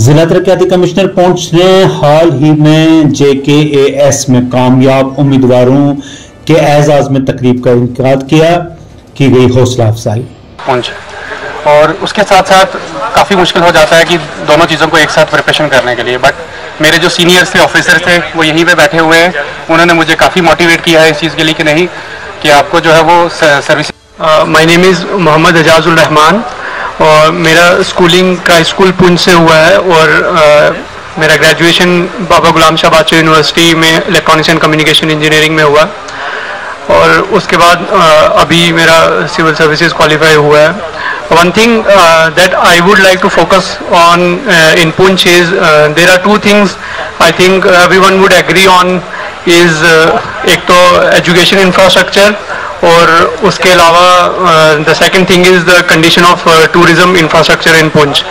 जिला तरक्याती कमिश्नर पुंछ ने हाल ही में JKAS में कामयाब उम्मीदवारों के एजाज में तकरीब का इनेकाद किया, की गई हौसला अफजाई। पुंछ और उसके साथ साथ काफ़ी मुश्किल हो जाता है कि दोनों चीज़ों को एक साथ प्रिपरेशन करने के लिए, बट मेरे जो सीनियर्स थे, ऑफिसर थे, वो यहीं पे बैठे हुए हैं। उन्होंने मुझे काफ़ी मोटिवेट किया है इस चीज़ के लिए कि नहीं, कि आपको जो है वो service. My name is Mohammad Ejazul Rahman और मेरा स्कूलिंग का स्कूल पुंछ से हुआ है और मेरा ग्रेजुएशन बाबा गुलाम शाह बादशाह यूनिवर्सिटी में इलेक्ट्रॉनिक्स एंड कम्युनिकेशन इंजीनियरिंग में हुआ और उसके बाद अभी मेरा सिविल सर्विसेज क्वालिफाई हुआ है। One thing that I would like to focus on in Poonch is there are two things I think everyone would agree on is एक तो education infrastructure और उसके अलावा the second thing is the condition of tourism infrastructure in Poonch.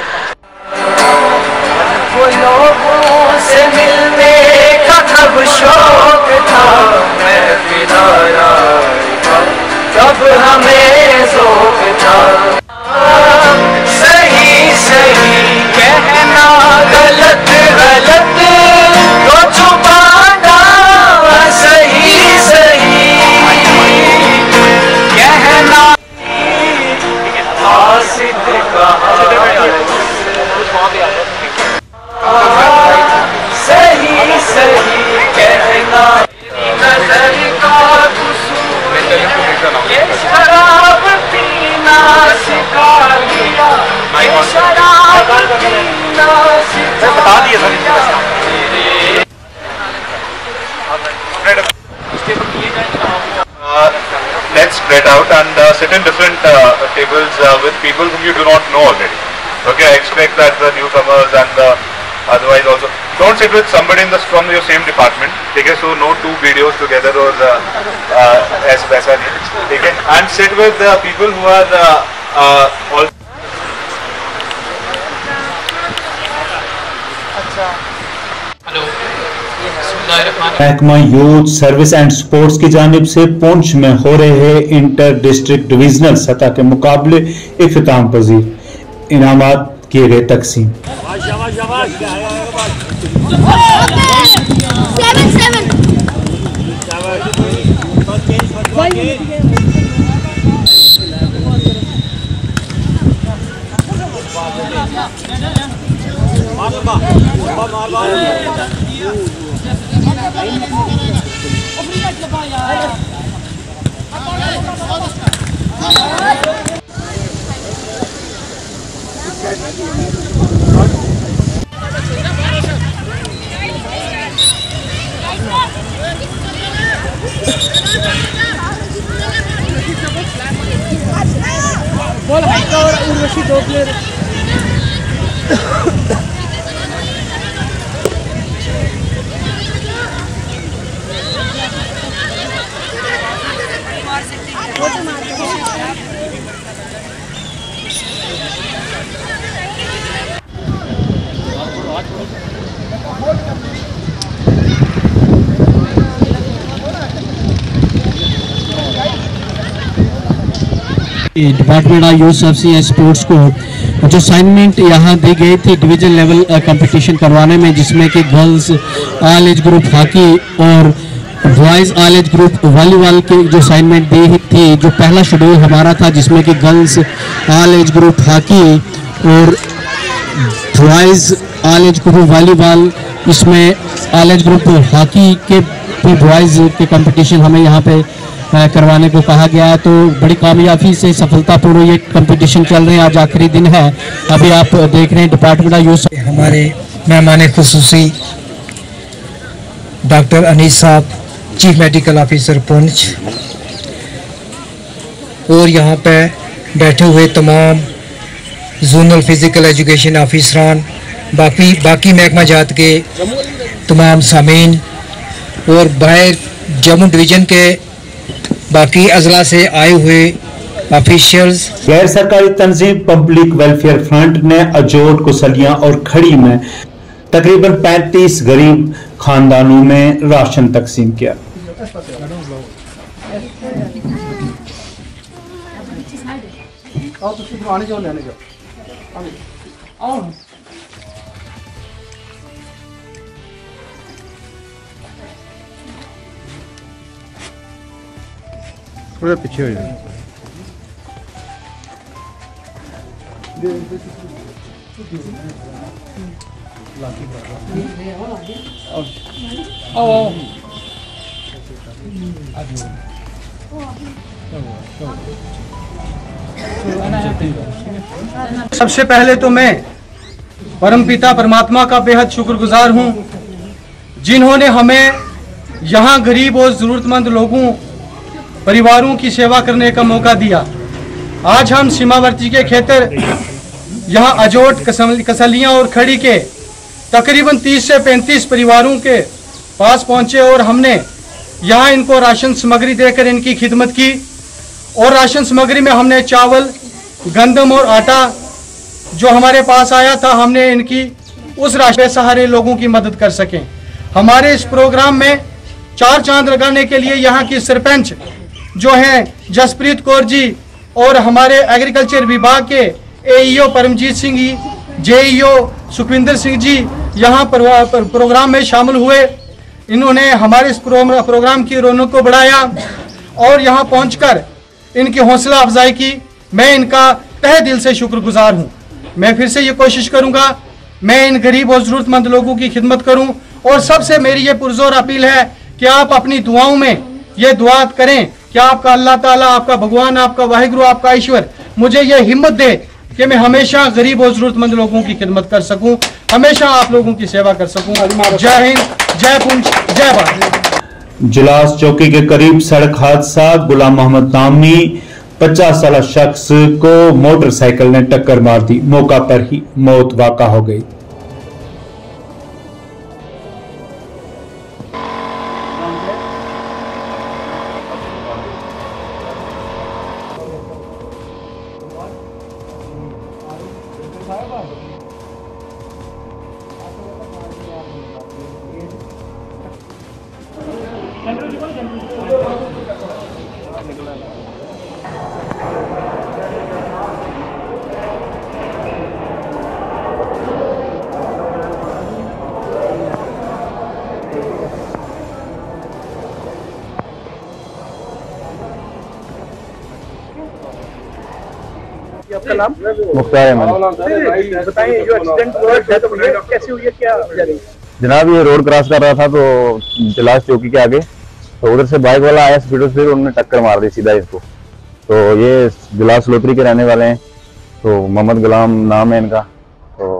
Let's spread out and sit in different tables with people whom you do not know already. Okay, I expect that the newcomers and the otherwise also don't sit with somebody from your same department. Okay, so no two videos together or as वैसा नहीं. Okay, and sit with the people who are also. महकमा youth service and sports की जानिब से पुंछ में हो रहे inter district divisional सतह के मुकाबले इख्तिताम पजीर इनामात किए गए तकसीम। बोल हाइका और उर्वशी दो player department of youth service and sports को जो असाइनमेंट यहाँ दी गई थी डिवीजन लेवल कंपटीशन करवाने में, जिसमें कि girls all age group hockey और boys all age group volleyball की जो असाइनमेंट दी थी, जो पहला शेड्यूल हमारा था जिसमें कि girls all age group hockey और boys all age group volleyball, इसमें ऑल एज ग्रुप हॉकी के बॉयज़ के कंपटीशन हमें यहाँ पे करवाने को कहा गया है। तो बड़ी कामयाबी से सफलतापूर्वक ये कंपटीशन चल रहे हैं। आज आखिरी दिन है। अभी आप देख रहे हैं डिपार्टमेंट ऑफ यूथ हमारे मेहमान खुसूसी डॉक्टर अनीस साहब, चीफ मेडिकल ऑफिसर पुंछ, और यहाँ पे बैठे हुए तमाम जोनल फिजिकल एजुकेशन ऑफिसरान, बाकी महकमा जात के तमाम सामीन और बाहर जम्मू डिवीज़न के बाकी अजला से आए हुए ऑफिशियल्स। गैर सरकारी तंजीम पब्लिक वेलफेयर फ्रंट ने अजोट, कुसलियां और खड़ी में तकरीबन 35 गरीब खानदानों में राशन तकसीम किया। थोड़ा पीछे हो जाए। सबसे पहले तो मैं परमपिता परमात्मा का बेहद शुक्रगुजार हूं, जिन्होंने हमें यहाँ गरीब और ज़रूरतमंद लोगों परिवारों की सेवा करने का मौका दिया। आज हम सीमावर्ती के क्षेत्र यहाँ अजोट, कसलियाँ और खड़ी के तकरीबन 30 से 35 परिवारों के पास पहुँचे और हमने यहाँ इनको राशन सामग्री देकर इनकी खिदमत की। और राशन सामग्री में हमने चावल, गंदम और आटा जो हमारे पास आया था, हमने इनकी उस राशन सहारे लोगों की मदद कर सकें। हमारे इस प्रोग्राम में चार चांद लगाने के लिए यहाँ की सरपंच जो हैं जसप्रीत कौर जी और हमारे एग्रीकल्चर विभाग के एईओ परमजीत सिंह जी, जेईओ सुखविंदर सिंह जी यहाँ प्रोग्राम में शामिल हुए। इन्होंने हमारे इस प्रोग्राम की रौनक को बढ़ाया और यहाँ पहुँचकर इनकी हौसला अफजाई की। मैं इनका तहे दिल से शुक्रगुजार हूँ। मैं फिर से ये कोशिश करूँगा मैं इन गरीब और ज़रूरतमंद लोगों की खिदमत करूँ। और सबसे मेरी ये पुरजोर अपील है कि आप अपनी दुआओं में ये दुआ करें कि आपका अल्लाह ताला, आपका भगवान, आपका वाहिगुरु, आपका ईश्वर मुझे ये हिम्मत दे कि मैं हमेशा गरीब और ज़रूरतमंद लोगों की खिदमत कर सकूं, हमेशा आप लोगों की सेवा कर सकूं। जय हिंद, जय पुंछ, जय भारत। जुलास चौकी के करीब सड़क हादसा, गुलाम मोहम्मद नामी 50 साल शख्स को मोटरसाइकिल ने टक्कर मार दी, मौका पर ही मौत वाक़ा हो गई। आपका नाम? मुख्तार अहमद। बताइए, जो एक्सीडेंट हुआ डेथ हुई है, कैसे हुई है, क्या वजह रही? जनाब ये रोड क्रॉस कर रहा था तो जुलास चौकी के आगे, तो उधर से बाइक वाला आया स्पीड से, उन्होंने टक्कर मार दी सीधा इसको। तो ये जुलास लोतरी के रहने वाले हैं, तो मोहम्मद गुलाम नाम है इनका। तो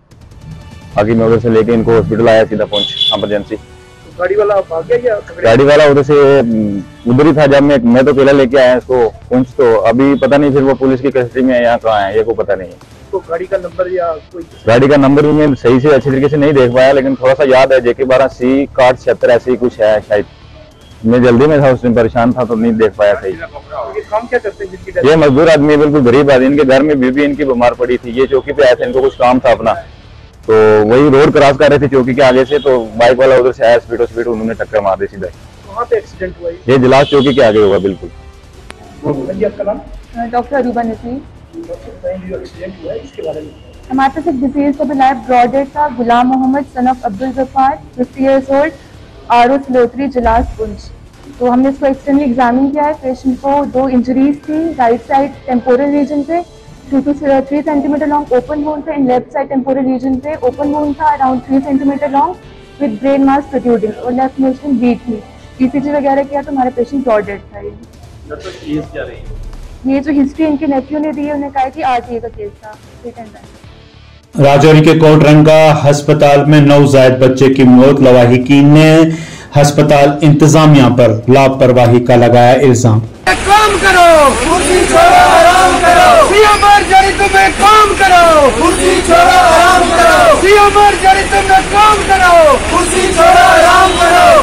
आगे मैं उधर से लेके इनको हॉस्पिटल आया, सीधा पहुंच इमरजेंसी। गाड़ी वाला भाग गया या? गाड़ी वाला उधर से उधर ही था जब मैं तो अकेला लेके आया इसको पहुंच। तो अभी पता नहीं फिर वो पुलिस की कस्टडी में है, यहाँ कहाँ है ये को पता नहीं है। तो गाड़ी का नंबर या कोई? गाड़ी का नंबर भी मैं सही से अच्छी तरीके से नहीं देख पाया, लेकिन थोड़ा सा याद है JK 12C 6176 ऐसे ही कुछ है शायद। मैं जल्दी में था, उस दिन परेशान था तो नहीं देख पाया सही। ये काम क्या करते हैं जिनकी? ये मजदूर आदमी, बिल्कुल गरीब आदमी। इनके घर में बीबी इनकी बीमार पड़ी थी, ये चौकी पे आए थे, इनको कुछ काम था अपना, तो वही रोड क्रॉस कर रहे थे चौकी के आगे से। तो बाइक वाला उधर से आया स्पीड, उन्होंने टक्कर मार दी सीधा। वहाँ पे एक्सीडेंट हुआ? ये जुलास चौकी के आगे हुआ बिल्कुल। आपका नाम? Doctor Aruba Naseem. एक्सीडेंट हुआ है इसके बारे में? हमारे पास एक डिजीज का लाइव ब्रॉड डेड था, Ghulam Mohammad son of Abdul Gaffar, 50 years old, RO Lotri Julas Poonch. तो हमने इसको एक्सटर्नली एग्जामिन किया है। पेशेंट को 2 इंजरीज थी, राइट साइड टेम्पोरल रीजन पे 2 to 3 centimetre long open wound थे, in left side temporal region पे ओपन वुंड था around 3 centimetre long with brain mass protruding, और लेफ्ट नोस्ट्रल ब्लीड थी। ECG वगैरह किया तो हमारा पेशेंट ब्रॉड डेड था। ये जो हिस्ट्री इनके नेफ्यू ने दी है, उन्हें कहा कि RTA का केस था। राजौरी के कोटरंगा अस्पताल में नवजायद बच्चे की मौत, लवाहिकीन ने अस्पताल इंतजामिया पर लापरवाही का लगाया इल्जाम। काम करो, कुर्सी छोड़ो, आराम करो। सीएम जड़ी तुम्हें काम करो, कुर्सी छोड़ो, आराम करो। सीएम जड़ी तुम्हें काम करो, कुर्सी छोड़ो, आराम करो।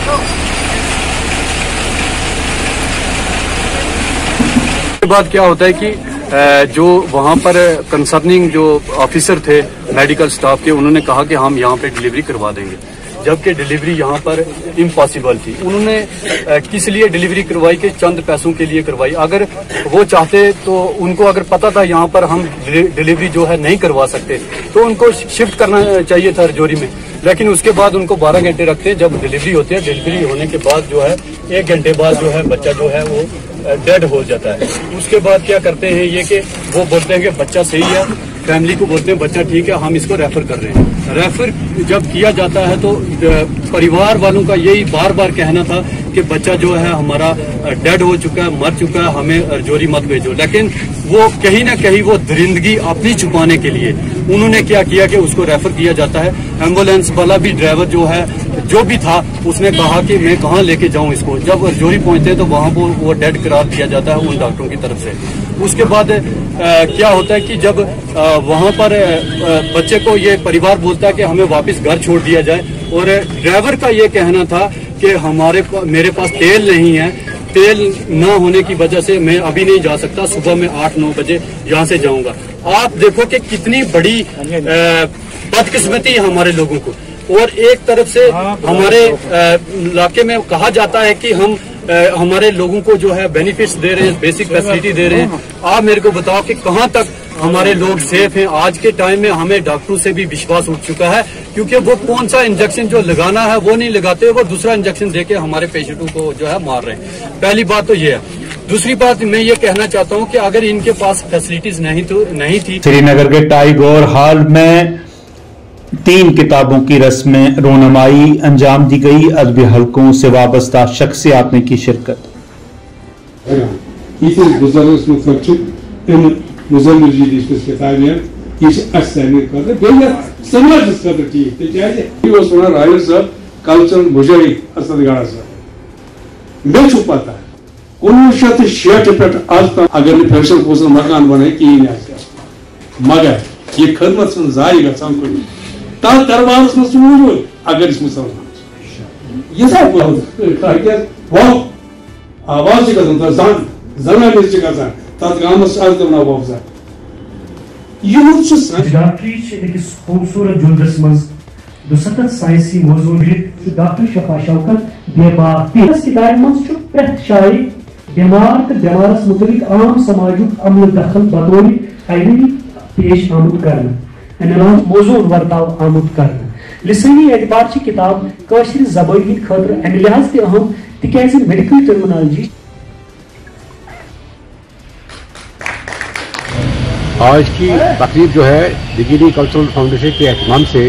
बाद क्या होता है कि जो वहाँ पर कंसर्निंग जो ऑफिसर थे मेडिकल स्टाफ के, उन्होंने कहा कि हम यहाँ पे डिलीवरी करवा देंगे, जबकि डिलीवरी यहाँ पर इम्पॉसिबल थी। उन्होंने किस लिए डिलीवरी करवाई कि चंद पैसों के लिए करवाई। अगर वो चाहते तो उनको अगर पता था यहाँ पर हम डिलीवरी जो है नहीं करवा सकते, तो उनको शिफ्ट करना चाहिए था राजौरी में। लेकिन उसके बाद उनको 12 घंटे रखते हैं। जब डिलीवरी होती है, डिलीवरी होने के बाद जो है 1 घंटे बाद जो है बच्चा जो है वो डेड हो जाता है। उसके बाद क्या करते हैं ये कि वो बोलते हैं कि बच्चा सही है, फैमिली को बोलते हैं बच्चा ठीक है, हम इसको रेफर कर रहे हैं। रेफर जब किया जाता है तो परिवार वालों का यही बार बार कहना था कि बच्चा जो है हमारा डेड हो चुका है, मर चुका है, हमें रजौरी मत भेजो। लेकिन वो कहीं ना कहीं वो दरिंदगी अपनी छुपाने के लिए उन्होंने क्या किया कि उसको रेफर किया जाता है। एम्बुलेंस वाला भी ड्राइवर जो है जो भी था उसने कहा कि मैं कहाँ लेके जाऊं इसको। जब रजौरी पहुंचते तो वहां पर वो डेड करार दिया जाता है उन डॉक्टरों की तरफ से। उसके बाद क्या होता है कि जब वहां पर बच्चे को ये परिवार बोलता है कि हमें वापस घर छोड़ दिया जाए, और ड्राइवर का ये कहना था कि मेरे पास तेल नहीं है, तेल ना होने की वजह से मैं अभी नहीं जा सकता, सुबह में 8-9 बजे यहाँ से जाऊंगा। आप देखो कि कितनी बड़ी बदकिस्मती है हमारे लोगों को। और एक तरफ से हमारे इलाके में कहा जाता है कि हम हमारे लोगों को जो है बेनिफिट्स दे रहे हैं, बेसिक फैसिलिटी दे रहे हैं। आप मेरे को बताओ कि कहाँ तक हमारे लोग सेफ हैं। आज के टाइम में हमें डॉक्टरों से भी विश्वास उठ चुका है, क्योंकि वो कौन सा इंजेक्शन जो लगाना है वो नहीं लगाते, वो दूसरा इंजेक्शन देके हमारे पेशेंटों को जो है मार रहे हैं। पहली बात तो ये है। दूसरी बात मैं ये कहना चाहता हूँ कि अगर इनके पास फैसिलिटीज नहीं थी। श्रीनगर के टाइगोर हॉल में 3 किताबों की रस्में रोनमाई अंजाम दी गई। अदबी हलकों से वाबस्ता शख्सियात ने की शिरकत। कल्चर मुजरी असद गड़ा सर मे पता 1960 पे आज तक अगर फैशन कोस मकान बने कहीं मगर ये खदमत जाय ग दरबार मजूद अगर मुसलमान ये आवाज जन तथ गामस वफजा डॉक्टरी खूबसूरत जुलदस मज 270 साइंसी मौजूद डॉक्टर शफा शौकत प्रेथ शायरी बीमार तो बीमारस मुतलिक आम समाजुक अमल दखल बतौर खैरी पेश आमुद करना मौजूद वर्ताव आमुद करना। लिसानी एतबार की किताब कौशल ज़बानी खतर अमि लिहाज ते अहम तिकाज मेडिकल टर्मिनोलॉजी। आज की तकरीब जो है डिग्री कल्चरल फाउंडेशन के एहतमाम से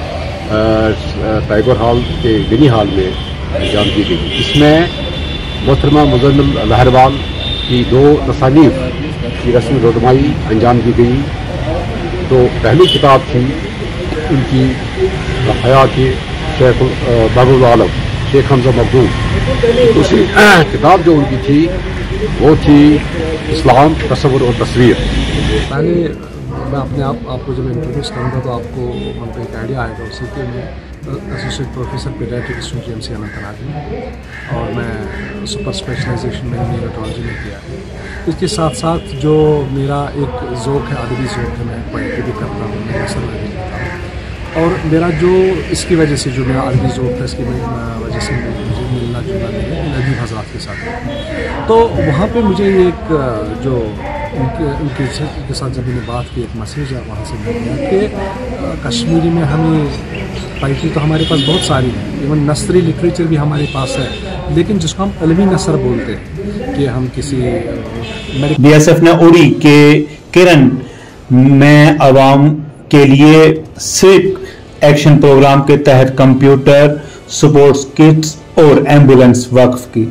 टाइगर हॉल के बिनी हॉल में अंजाम दी गई। इसमें मोहतरमा मुज़म्मिल लहरवाल की 2 तसानीफ की रस्म रोडमाई अंजाम दी गई। तो पहली किताब थी उनकी हयात शेख बाबुल आलम शेख हमजा मखदूम। दूसरी किताब जो उनकी थी वो थी इस्लाम तस्वुर और तस्वीर। पहले मैं अपने आपको जब इंट्रोड्यूस करूँगा तो आपको मन पर एक आइडिया आएगा। उसी के मैं associate professor paediatric student MC Anantnag में, और मैं सुपर स्पेशलाइजेशन में न्यूरोलॉजी में किया है। इसके साथ साथ जो मेरा एक ज़ौक़ है, अदबी ज़ौक़ है, मैं पोएट्री भी करता हूँ, मैं नसर में भी करता हूँ। और मेरा जो इसकी वजह से जो मेरा अदबी ज़ौक़ है इसकी वजह से मुझे मिलना जुलना नदीम हज़रात के साथ। तो वहाँ पर मुझे एक जो उनके साथ जब मैंने बात की, एक मैसेज है वहाँ से मिल गया कि कश्मीरी में हमें पोइट्री तो हमारे पास बहुत सारी है, इवन नसरी लिटरेचर भी हमारे पास है, लेकिन जिसको हम अलमी नसर बोलते हैं कि हम किसी बीएसएफ ने उड़ी के किरण में आवाम के लिए सिविक एक्शन प्रोग्राम के तहत कंप्यूटर सपोर्ट्स किट्स और एम्बुलेंस वक्फ की।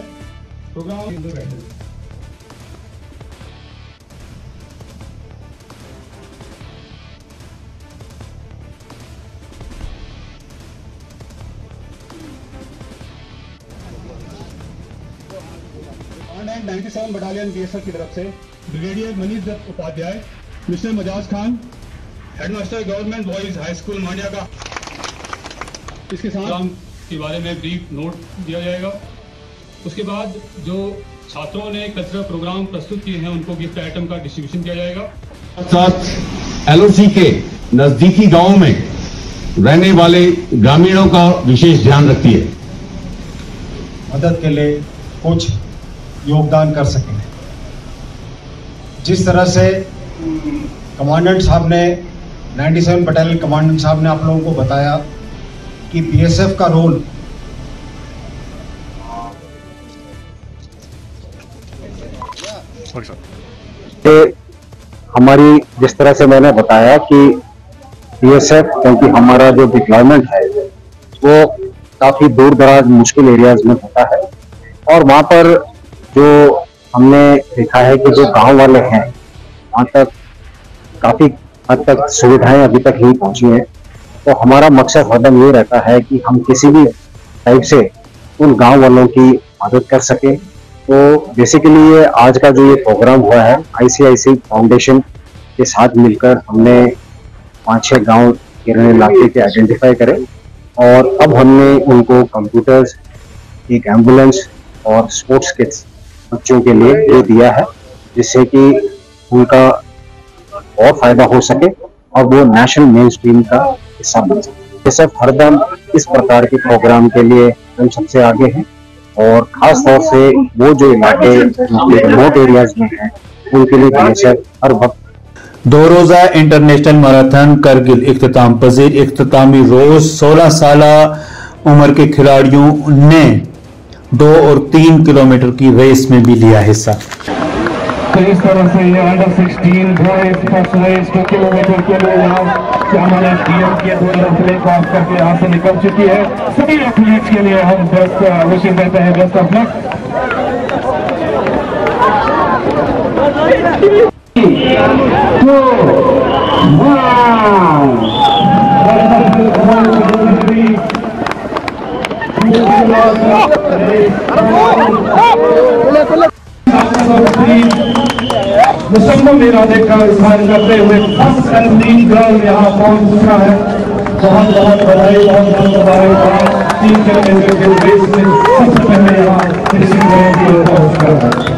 कमांडेंट 97 बटालियन बीएसएफ की तरफ से brigadier Manish Dutt Upadhyay, mister Majaz Khan, headmaster government boys high school Mandiya का, इसके साथ के बारे में ब्रीफ नोट दिया जाएगा। उसके बाद जो छात्रों ने कल्चरल प्रोग्राम प्रस्तुत किए हैं उनको गिफ्ट आइटम का डिस्ट्रीब्यूशन किया जाएगा। साथ एलओसी के नजदीकी गांवों में रहने वाले ग्रामीणों का विशेष ध्यान रखती है, मदद के लिए कुछ योगदान कर सकें। जिस तरह से कमांडेंट साहब ने 97 बटालियन कमांडेंट साहब ने आप लोगों को बताया कि बीएसएफ का रोल हमारी, जिस तरह से मैंने बताया कि बीएसएफ, क्योंकि हमारा जो डिप्लॉयमेंट है वो काफी दूर दराज मुश्किल एरियाज में होता है और वहां पर जो हमने देखा है कि जो गांव वाले हैं वहां तक काफी हद तक सुविधाएं अभी तक नहीं पहुंची हैं। तो हमारा मकसद हरदम ये रहता है कि हम किसी भी टाइप से उन गांव वालों की मदद कर सके। तो बेसिकली ये आज का जो ये प्रोग्राम हुआ है आईसीआईसी फाउंडेशन के साथ मिलकर हमने 5-6 गांव के इलाके के आइडेंटिफाई करे और अब हमने उनको कंप्यूटर्स, एक एम्बुलेंस और स्पोर्ट्स किट्स बच्चों के लिए ये दिया है, जिससे कि उनका और फायदा हो सके और वो नेशनल मेन स्ट्रीम का हिस्सा बन सके। ये सब हरदम इस प्रकार के प्रोग्राम के लिए हम सबसे आगे हैं और खास तौर से वो जो इलाके रिमोट एरियाज में हैं उनके लिए बीएसएफ हर वक्त। 2 रोजा इंटरनेशनल मैराथन करगिल इख्तिताम पजीर। इख्तितामी रोज 16 साल उम्र के खिलाड़ियों ने 2 और 3 किलोमीटर की रेस में भी लिया हिस्सा। तो इस तरह से ये under 16 boys first race 2 kilometre के लिए यहाँ से हमारे डीएम के 2 लड़के क्रॉस करके यहाँ से निकल चुकी है। सभी एथलीट्स के लिए हम बेस्ट विशेष देते हैं, बेस्ट ऑफ लक। मुसम्मम इरादे का इजहार करते हुए फर्स्ट एथलीट गर्ल यहाँ पहुंच चुका है। बहुत बहुत बधाई, बहुत बहुत मुबारकबाद। 3 किलोमीटर के रेस में सबसे पहले यहाँ फिनिशिंग लाइन की ओर पहुंच रहा है।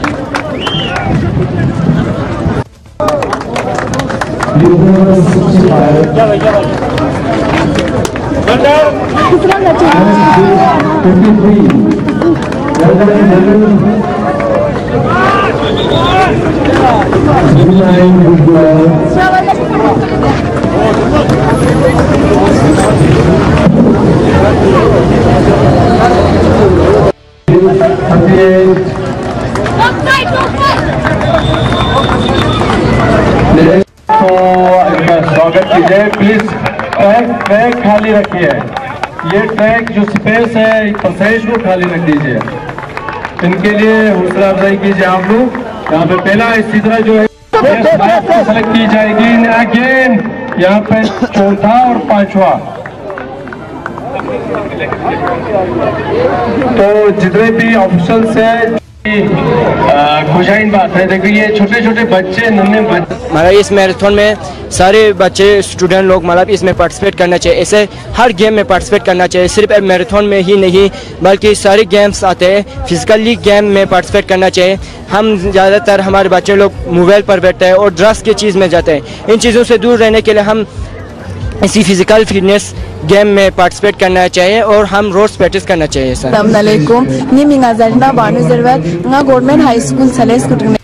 स्वागत कीजिए। प्लीज ट्रैक खाली रखिए। ये ट्रैक जो स्पेस है पैसेज को खाली रख दीजिए। इनके लिए हौसला अफजाई कीजिए आप लोग। यहाँ पे पहला इसी तरह जो है सेलेक्ट की जाएगी अगेन, यहाँ पे 4था और 5वां। तो जितने भी ऑफिसर्स हैं खुशाइन बात है, देखिए ये छोटे छोटे बच्चे, नन्हे बच्चे, हमारा इस मैराथन में सारे बच्चे स्टूडेंट लोग मतलब इसमें पार्टिसिपेट करना चाहिए। ऐसे हर गेम में पार्टिसिपेट करना चाहिए, सिर्फ मैराथन में ही नहीं बल्कि सारे गेम्स आते हैं। फिजिकली गेम में पार्टिसिपेट करना चाहिए। हम ज़्यादातर हमारे बच्चे लोग मोबाइल पर बैठते हैं और ड्रग्स की चीज़ में जाते हैं। इन चीज़ों से दूर रहने के लिए हम इसी फिजिकल फिटनेस गेम में पार्टिसिपेट करना चाहिए और हम रोज प्रैक्टिस करना चाहिए। सर अस्सलामुअलैकुम, नी मिंगा जरना बानु जरवत गवर्नमेंट हाई स्कूल सलेस कुटुंग